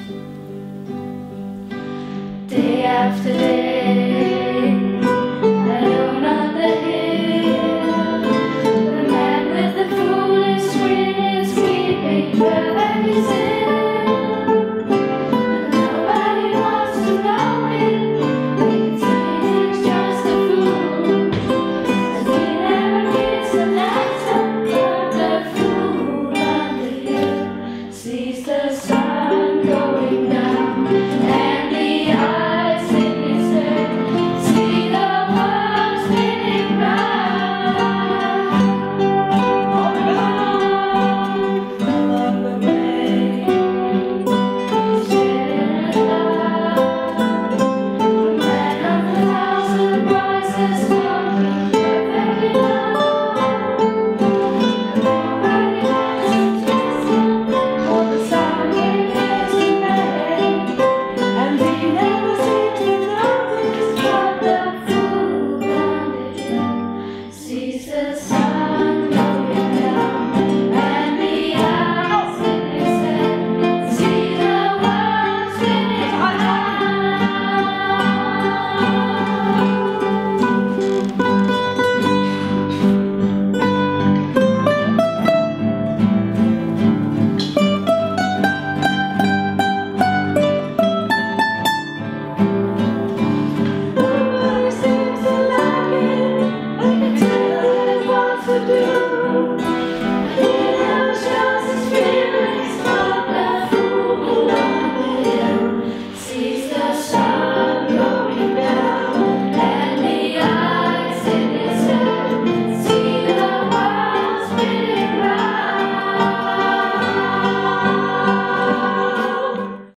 Day after day, alone on the hill, the man with the foolish grin is keeping perfectly still. Nobody wants to know him, they think he's just a fool, and he never gets the last of the fool on the hill sees the sun.